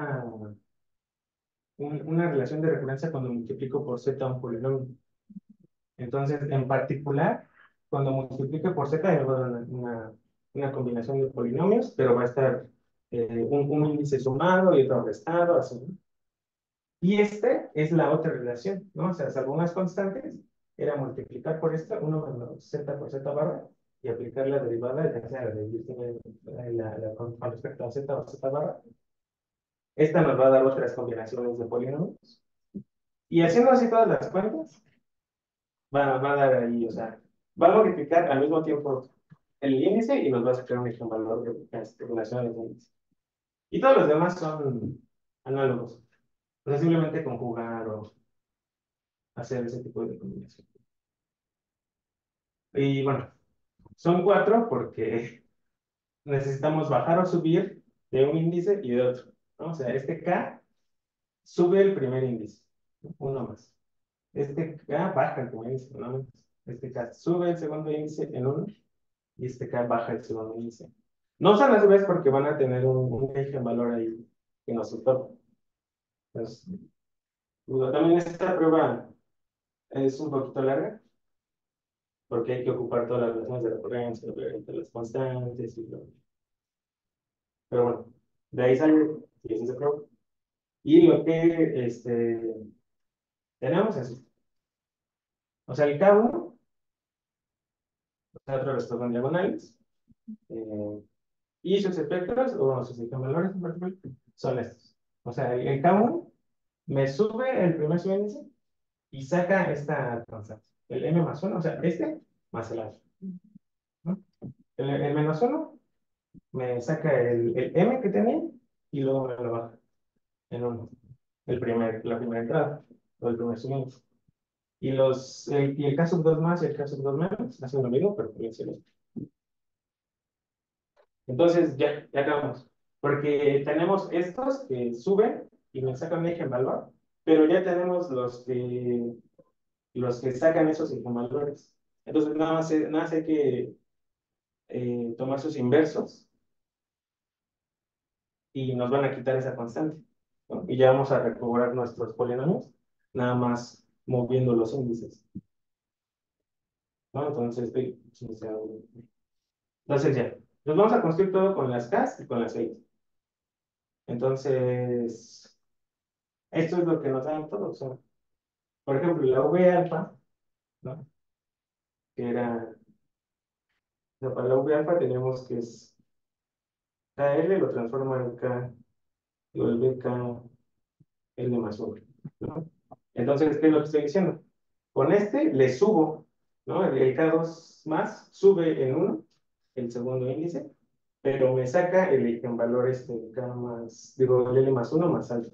una relación de recurrencia cuando multiplico por z un polinomio. Entonces, en particular, cuando multiplique por z, me va a dar una combinación de polinomios, pero va a estar un índice sumado y otro restado, así, ¿no? Y este es la otra relación, ¿no? O sea, salvo unas constantes, era multiplicar por esta, 1 menos z por z barra, y aplicar la derivada, ya sea la de con respecto a z o z barra. Esta nos va a dar otras combinaciones de polinomios. Y haciendo así todas las cuentas, va a dar ahí, o sea, va a multiplicar al mismo tiempo el índice y nos va a sacar un eigenvalor de relación al índice. Y todos los demás son análogos. O sea, simplemente conjugar o hacer ese tipo de combinación. Y bueno, son 4 porque necesitamos bajar o subir de un índice y de otro, ¿no? O sea, este K sube el primer índice, ¿no? Uno más. Este K baja el primer índice, uno menos. Este K sube el segundo índice en uno y este K baja el segundo índice. No son las veces porque van a tener un eigenvalor ahí que nos otorga. Entonces, también esta prueba es un poquito larga porque hay que ocupar todas las relaciones de recurrencia, entre las constantes y lo. Pero bueno, de ahí sale y ese se prueba. Y lo que tenemos es esto. O sea, el K1, o sea, otra vez con diagonales, y sus espectros, o sus eigenvalores en particular, son estos. O sea, el K1 me sube el primer subíndice y saca esta constante. El M más 1, o sea, este más el alfa, ¿no? El menos 1 me saca el M que tenía y luego me lo baja en uno. La primera entrada, o el primer subíndice. Y el caso 2 más y el caso 2 menos hacen lo mismo, pero por el cielo. Entonces, ya acabamos. Porque tenemos estos que suben y me sacan un eigenvalor, pero ya tenemos los que sacan esos eigenvalores. Entonces, nada más hay que tomar sus inversos y nos van a quitar esa constante, ¿no? Y ya vamos a recobrar nuestros polinomios, nada más moviendo los índices, ¿no? Entonces ya, nos vamos a construir todo con las K y con las L. Entonces, esto es lo que nos dan todos. O sea, por ejemplo, la V alfa, ¿no? Que era, o sea, para la V alfa tenemos que es KL, lo transforma en K, y vuelve K, L más 1, ¿no? Entonces, ¿qué es lo que estoy diciendo? Con este le subo, ¿no? El K2 más sube en 1, el segundo índice, pero me saca el eigenvalor K más, digo, el L más 1 más alfa.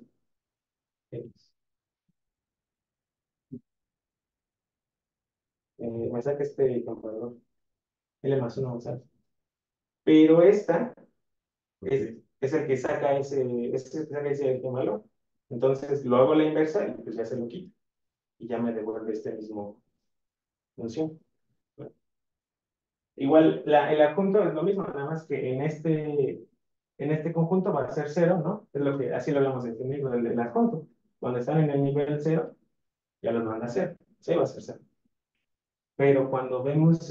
Me saca este eigenvalor L más 1 más alfa. Pero esta es el que saca ese eigenvalor. Entonces lo hago a la inversa y pues ya se lo quito. Y ya me devuelve este mismo función. Bueno, igual, el adjunto es lo mismo, nada más que en este conjunto va a ser 0, ¿no? Es lo que, así lo habíamos definido del adjunto. Cuando están en el nivel 0, ya los van a hacer. Sí, va a ser 0. Pero cuando vemos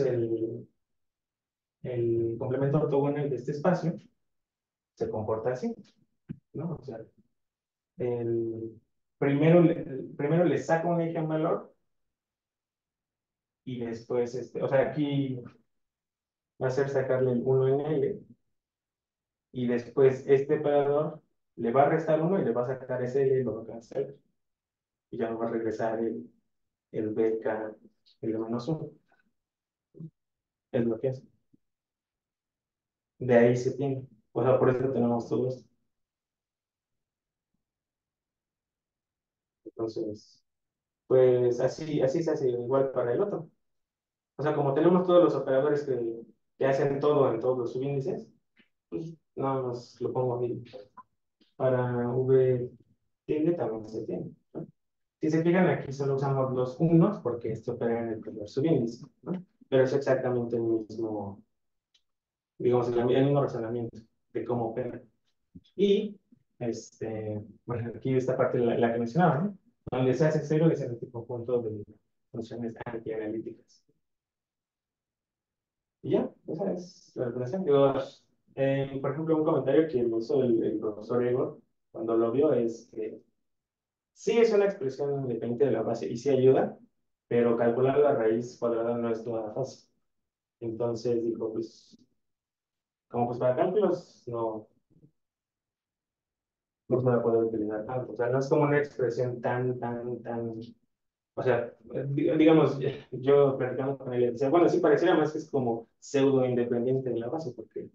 el complemento ortogonal de este espacio, se comporta así, ¿no? O sea, primero le saco un eigenvalor y después, o sea, aquí va a ser sacarle el 1 en L y después este operador le va a restar 1 y le va a sacar ese L y lo va a cancelar. Y ya no va a regresar el BK, el de menos 1. Es lo que hace. De ahí se tiene. O sea, por eso tenemos todo esto. Entonces, pues así se hace igual para el otro. O sea, como tenemos todos los operadores que hacen todo en todos los subíndices, pues nada más lo pongo ahí para V tilde también se tiene, ¿no? Si se fijan, aquí solo usamos los unos porque esto opera en el primer subíndice, ¿no? Pero es exactamente el mismo, digamos, el mismo razonamiento de cómo opera. Y, bueno, aquí esta parte la que mencionaba, ¿no? Donde se hace cero es en este conjunto de funciones antianalíticas. Y ya, esa es la relación. Digo, por ejemplo, un comentario que hizo el profesor Igor cuando lo vio es que sí es una expresión independiente de la base y sí ayuda, pero calcular la raíz cuadrada no es toda fácil. Entonces dijo, pues, como pues para cálculos no se va a poder utilizar tanto. O sea, no es como una expresión tan, o sea, digamos, yo platicando con él, y decía, bueno, sí pareciera más que es como pseudo independiente de la base, porque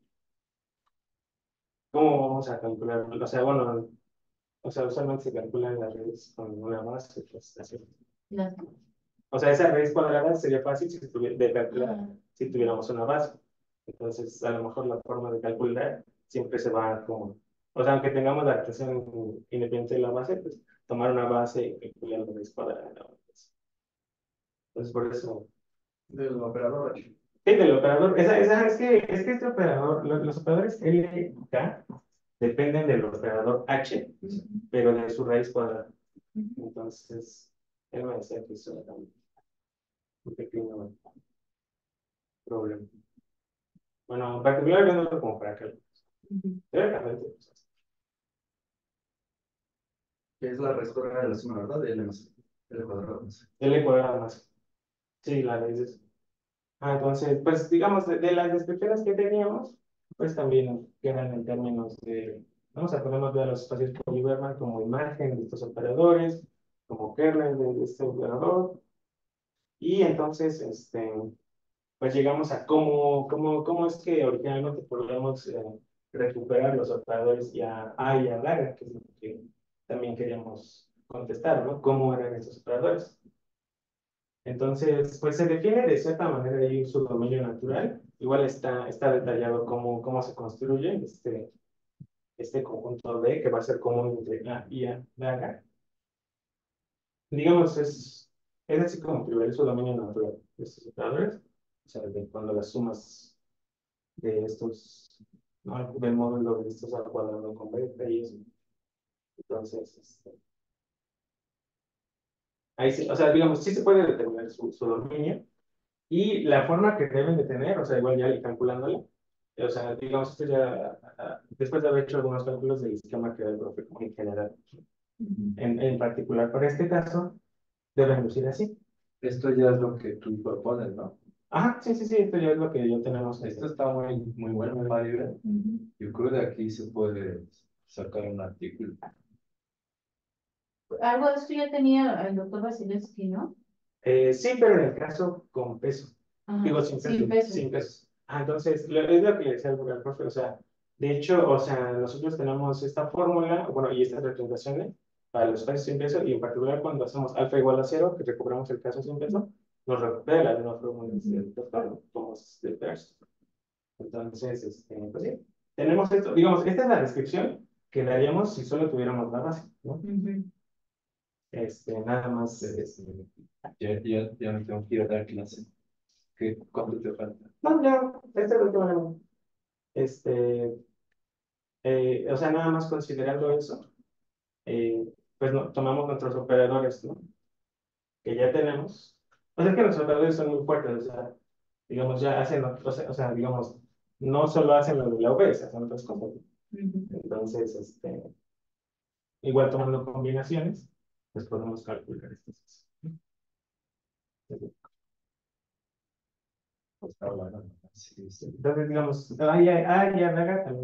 ¿cómo vamos a calcular? O sea, bueno, o sea, usualmente se calcula la raíz con una base, pues así. No. O sea, esa raíz cuadrada sería fácil si de calcular si tuviéramos una base. Entonces, a lo mejor la forma de calcular siempre se va como, o sea, aunque tengamos la expresión independiente de la base, pues tomar una base y calcular la raíz cuadrada. Entonces, por eso. Del operador. Sí, del operador. Es que este operador, los operadores L y K dependen del operador H, pero de su raíz cuadrada. Entonces, él me decía que eso era un pequeño problema. Bueno, en particular, yo no lo como para que teóricamente, pues, Que es la raíz cuadrada de la suma, ¿verdad? De L más L cuadrado más. L cuadrada más. Sí, la raíz es. Entonces, pues digamos, de las descripciones que teníamos, pues también quedan en términos de, vamos a podemos ver los espacios Polyberman como imagen de estos operadores, como kernel de este operador, y entonces, pues llegamos a cómo es que originalmente podríamos recuperar los operadores ya A y A larga, que es lo que también queríamos contestar, ¿no? ¿Cómo eran esos operadores? Entonces, pues se define de cierta manera ahí su dominio natural. Igual está detallado cómo se construye este conjunto D que va a ser común entre A y A larga. Digamos, es así como primer su dominio natural de estos operadores. O sea, de cuando las sumas de estos, ¿no? Del módulo de estos al cuadrado con beta y eso. Entonces, ahí sí, o sea, digamos, sí se puede determinar su dominio. Y la forma que deben de tener, o sea, igual ya calculándole, o sea, digamos, esto ya, después de haber hecho algunos cálculos del esquema que da el profe como en general, en particular para este caso, deben lucir así. Esto ya es lo que tú propones, ¿no? Ajá, sí, sí, sí, esto ya es lo que ya tenemos. Esto está muy bueno, Mario. Yo creo que de aquí se puede sacar un artículo. Algo de esto ya tenía el doctor Vasilevsky, ¿no? Sí, pero en el caso con peso. Ajá, Digo, sin peso. sin peso. Sin peso. Entonces, es lo que le decía al profe, o sea, de hecho, o sea, nosotros tenemos esta fórmula, bueno, y estas representaciones para los espacios sin peso, y en particular cuando hacemos alfa igual a cero, que recuperamos el caso sin peso, nos recupera la misma fórmula del doctor, como es de Peirce. Entonces, pues sí, tenemos esto, digamos, esta es la descripción que daríamos si solo tuviéramos la base, ¿no? Nada más, Ya me tengo que ir a dar clase. ¿Cuánto te falta? no, ya, este es el último elemento. O sea, nada más considerando eso, pues no, tomamos nuestros operadores, ¿no? Que ya tenemos. O sea, que los operadores son muy fuertes, o sea, digamos, ya hacen, o sea, digamos, no solo hacen lo de la V, hacen otras cosas. Entonces, igual tomando combinaciones, pues podemos calcular estas cosas. Pues está bueno. Sí, sí. Entonces, digamos, A y A también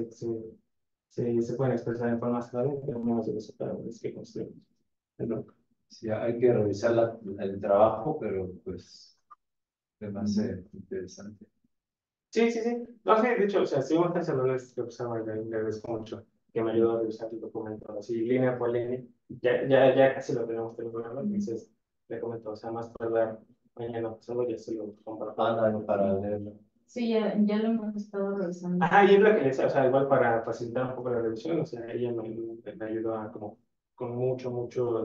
se pueden expresar en formas clave en términos de los operadores que construimos. ¿No? Sí, hay que revisar el trabajo, pero pues es más interesante. Sí, sí, sí. No sé, de hecho, o sea, si vamos a hacer salones que usaba, le agradezco mucho que me ayudó a revisar el documento así, línea por línea. Ya casi lo tenemos terminado, entonces le comento, o sea, más tardar mañana pasado ya se lo comparto. Para leerlo. Sí, ya lo hemos estado revisando. Ajá, y es lo que le decía, o sea, igual para facilitar un poco la revisión, o sea, ella me ayudó a como con mucho,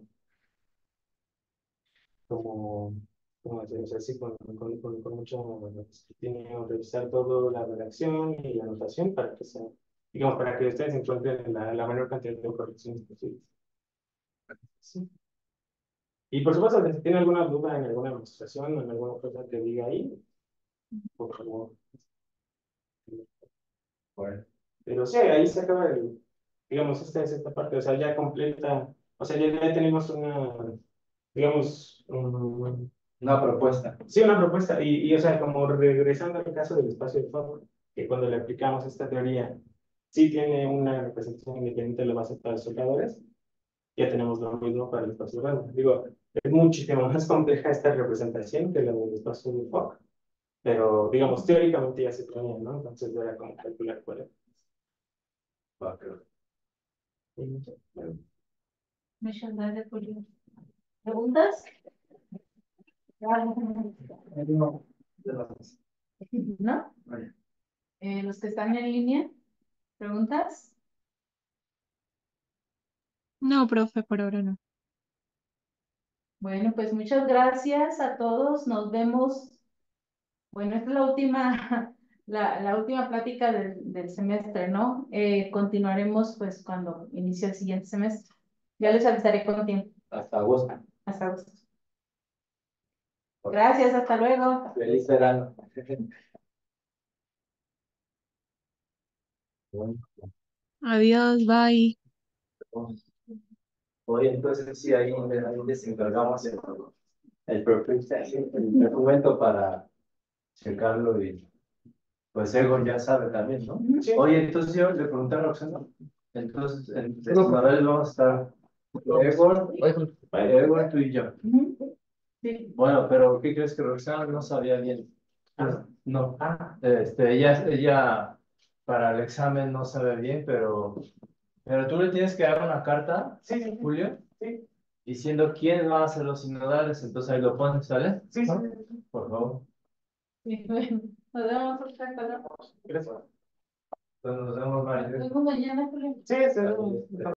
como, como decir, o sea, sí, con mucho escrutinio, revisar todo la redacción y la anotación para que sea, digamos, para que ustedes encuentren la menor cantidad de correcciones posibles. Sí. Y por supuesto, si tienen alguna duda en alguna demostración o en alguna cosa que diga ahí, por favor. Bueno, Pero sí, ahí se acaba el, digamos, esta es esta parte, o sea, ya completa, o sea, ya tenemos una, digamos, una propuesta. sí, una propuesta, o sea, como regresando al caso del espacio de Fock, que cuando le aplicamos esta teoría, sí tiene una representación independiente de la base para los soldadores, ya tenemos lo mismo para el espacio random. Digo, es muchísimo más compleja esta representación que la del espacio de Fock, pero, digamos, teóricamente ya se tenía, ¿no? Entonces era como calcular cuál era. Va, creo. Bueno, Muchas gracias, Julio. ¿Preguntas? ¿No? Vale. Los que están en línea, ¿preguntas? No, profe, por ahora no. Bueno, pues muchas gracias a todos. Nos vemos. Bueno, esta es la última, la última plática del semestre, ¿no? Continuaremos pues cuando inicie el siguiente semestre. Ya les avisaré con tiempo. Hasta agosto. Hasta agosto. Gracias, hasta luego. Feliz verano. Bueno, Adiós, bye. oye, entonces sí, ahí les encargamos el documento para checarlo y pues Egon ya sabe también, ¿no? sí. Oye, entonces yo le pregunté a Roxana, entonces en desmadres vamos a estar Egon, tú y yo. Ujú. Sí. Bueno, pero ¿qué crees que Roxana no sabía bien? No, ella para el examen no sabe bien, pero tú le tienes que dar una carta, Sí, sí, Julio, sí, diciendo quién va a hacer los sinodales, entonces ahí lo pones, ¿sale? sí, sí. Por favor. Sí, bueno, nos vemos hasta luego. Gracias. Entonces nos vemos, María. Nos vemos mañana, Julio. Sí, sí.